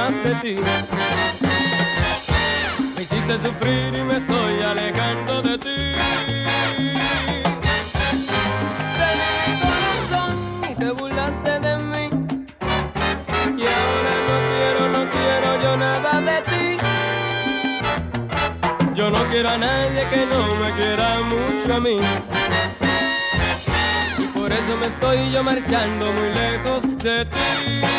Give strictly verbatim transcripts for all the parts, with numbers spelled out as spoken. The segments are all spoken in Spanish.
más de ti. Me hiciste sufrir y me estoy alejando de ti. Te di mi corazón y te burlaste de mí. Y ahora no quiero, no quiero yo nada de ti. Yo no quiero a nadie que no me quiera mucho a mí. Y por eso me estoy yo marchando muy lejos de ti.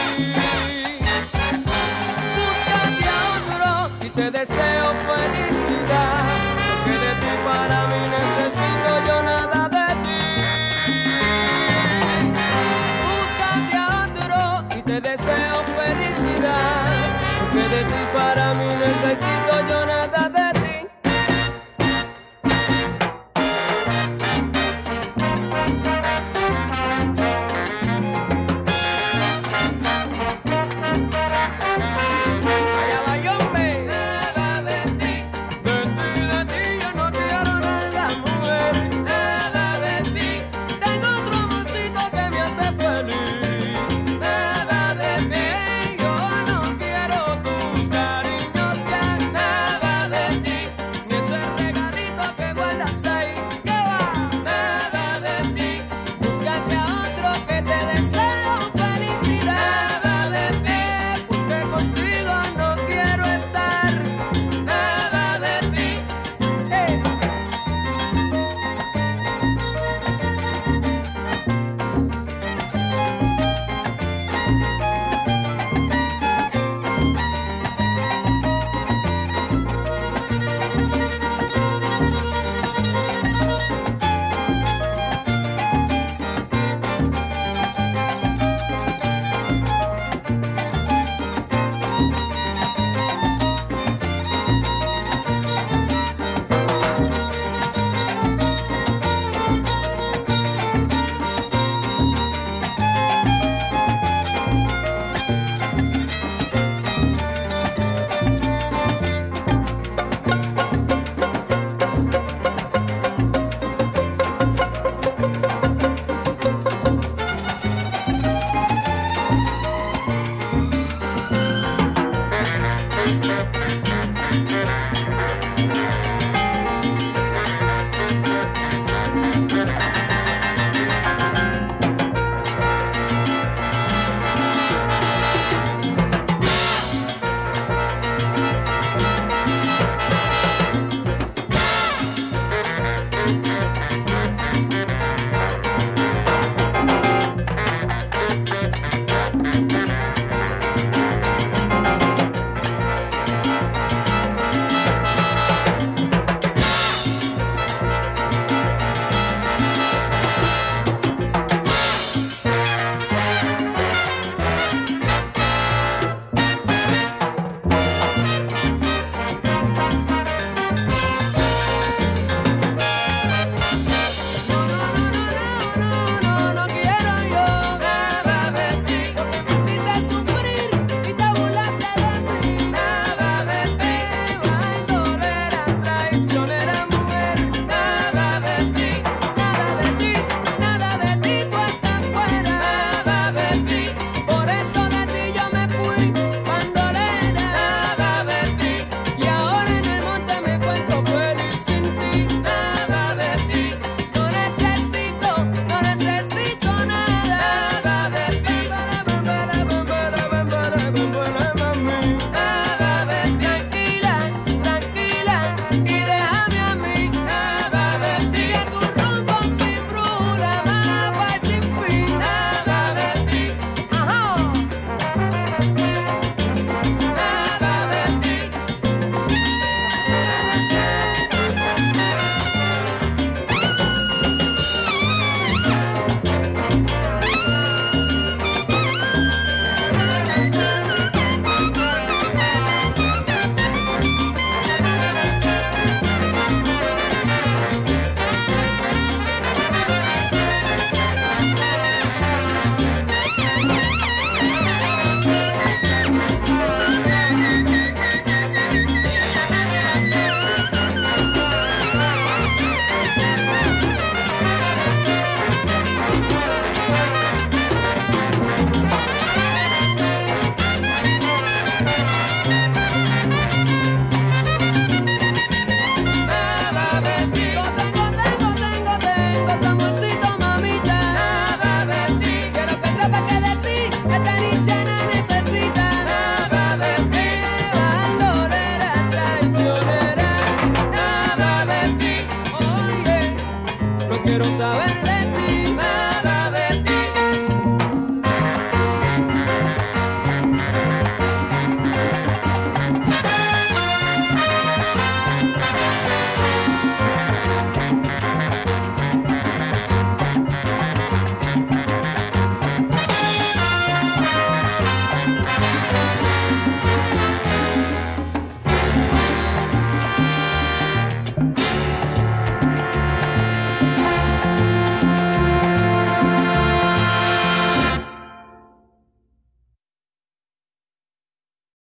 Búscate a otro y te deseo felicidad, porque de ti para mí necesito yo nada de ti. Búscate a otro y te deseo felicidad, porque de ti para mí necesito